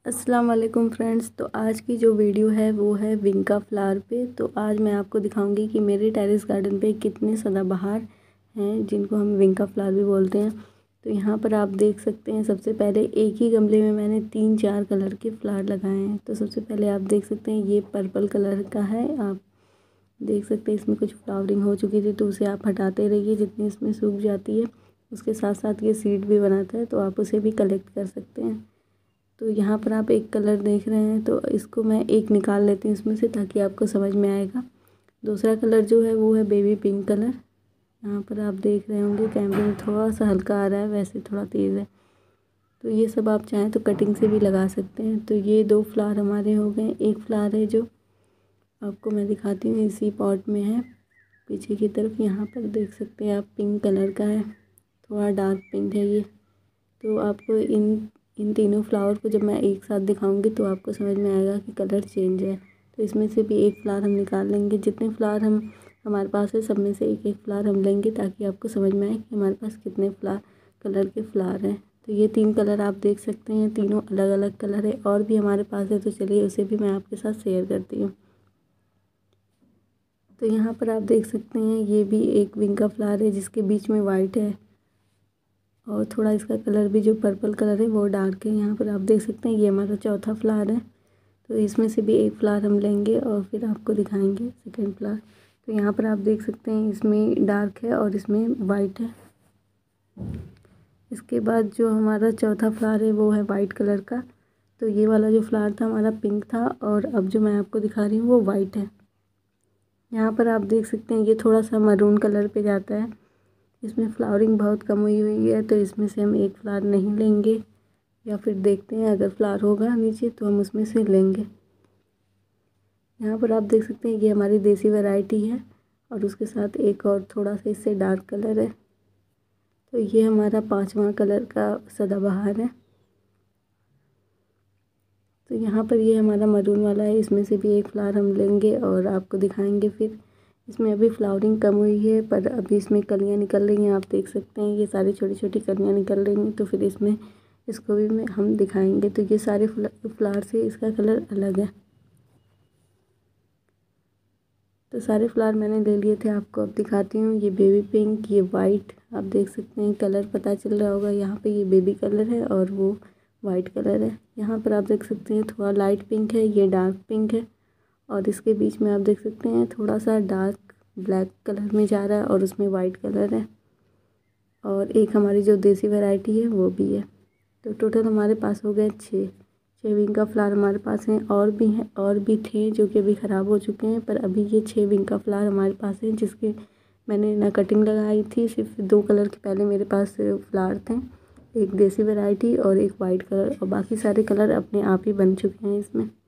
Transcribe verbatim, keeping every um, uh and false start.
अस्सलाम वालेकुम फ्रेंड्स। तो आज की जो वीडियो है वो है विंका फ्लावर पे। तो आज मैं आपको दिखाऊंगी कि मेरे टेरेस गार्डन पे कितने सदाबहार हैं जिनको हम विंका फ्लावर भी बोलते हैं। तो यहाँ पर आप देख सकते हैं, सबसे पहले एक ही गमले में मैंने तीन चार कलर के फ्लावर लगाए हैं। तो सबसे पहले आप देख सकते हैं ये पर्पल कलर का है। आप देख सकते हैं इसमें कुछ फ्लावरिंग हो चुकी थी तो उसे आप हटाते रहिए जितनी इसमें सूख जाती है। उसके साथ साथ ये सीड भी बनाता है तो आप उसे भी कलेक्ट कर सकते हैं। तो यहाँ पर आप एक कलर देख रहे हैं तो इसको मैं एक निकाल लेती हूँ इसमें से, ताकि आपको समझ में आएगा। दूसरा कलर जो है वो है बेबी पिंक कलर। यहाँ पर आप देख रहे होंगे कैमरे में थोड़ा सा हल्का आ रहा है, वैसे थोड़ा तेज़ है। तो ये सब आप चाहें तो कटिंग से भी लगा सकते हैं। तो ये दो फ्लावर हमारे हो गए। एक फ्लावर है जो आपको मैं दिखाती हूँ, इसी पॉट में है पीछे की तरफ। यहाँ पर देख सकते हैं आप, पिंक कलर का है, थोड़ा डार्क पिंक है ये। तो आपको इन इन तीनों फ्लावर को जब मैं एक साथ दिखाऊंगी तो आपको समझ में आएगा कि कलर चेंज है। तो इसमें से भी एक फ्लावर हम निकाल लेंगे। जितने फ्लावर हम हमारे पास है सब में से एक एक फ्लावर हम लेंगे, ताकि आपको समझ में आए कि हमारे पास कितने फ्लावर कलर के फ्लावर हैं। तो ये तीन कलर आप देख सकते हैं, तीनों अलग अलग कलर है। और भी हमारे पास है तो चलिए उसे भी मैं आपके साथ शेयर करती हूँ। तो यहाँ पर आप देख सकते हैं ये भी एक विंका फ्लावर है जिसके बीच में वाइट है और थोड़ा इसका कलर भी जो पर्पल कलर है वो डार्क है। यहाँ पर आप देख सकते हैं ये हमारा चौथा फ्लावर है। तो इसमें से भी एक फ्लावर हम लेंगे और फिर आपको दिखाएंगे सेकंड फ्लावर। तो यहाँ पर आप देख सकते हैं इसमें डार्क है और इसमें वाइट है। इसके बाद जो हमारा चौथा फ्लावर है वो है वाइट कलर का। तो ये वाला जो फ्लावर था हमारा पिंक था और अब जो मैं आपको दिखा रही हूँ वो वाइट है। यहाँ पर आप देख सकते हैं ये थोड़ा सा मरून कलर पे जाता है। इसमें फ्लावरिंग बहुत कम हुई हुई है तो इसमें से हम एक फ्लावर नहीं लेंगे, या फिर देखते हैं अगर फ्लावर होगा नीचे तो हम उसमें से लेंगे। यहाँ पर आप देख सकते हैं ये हमारी देसी वैरायटी है और उसके साथ एक और थोड़ा सा इससे डार्क कलर है। तो ये हमारा पांचवा कलर का सदाबहार है। तो यहाँ पर ये हमारा मरून वाला है, इसमें से भी एक फ्लावर हम लेंगे और आपको दिखाएंगे। फिर इसमें अभी फ्लावरिंग कम हुई है पर अभी इसमें कलियाँ निकल रही हैं। आप देख सकते हैं ये सारी छोटी छोटी कलियाँ निकल रही हैं। तो फिर इसमें इसको भी मैं हम दिखाएंगे। तो ये सारे फ्लावर से इसका कलर अलग है। तो सारे फ्लावर मैंने ले लिए थे, आपको अब दिखाती हूँ। ये बेबी पिंक, ये वाइट, आप देख सकते हैं कलर पता चल रहा होगा। यहाँ पे ये बेबी कलर है और वो वाइट कलर है। यहाँ पर आप देख सकते हैं थोड़ा लाइट पिंक है, ये डार्क पिंक है और इसके बीच में आप देख सकते हैं थोड़ा सा डार्क ब्लैक कलर में जा रहा है और उसमें वाइट कलर है। और एक हमारी जो देसी वैरायटी है वो भी है। तो टोटल हमारे पास हो गए छः छः विंका फ्लावर हमारे पास हैं। और भी हैं, और भी थे जो कि अभी ख़राब हो चुके हैं, पर अभी ये छः विंका फ्लावर हमारे पास हैं जिसके मैंने ना कटिंग लगाई थी। सिर्फ दो कलर के पहले मेरे पास फ्लावर थे, एक देसी वैरायटी और एक वाइट कलर, और बाकी सारे कलर अपने आप ही बन चुके हैं इसमें।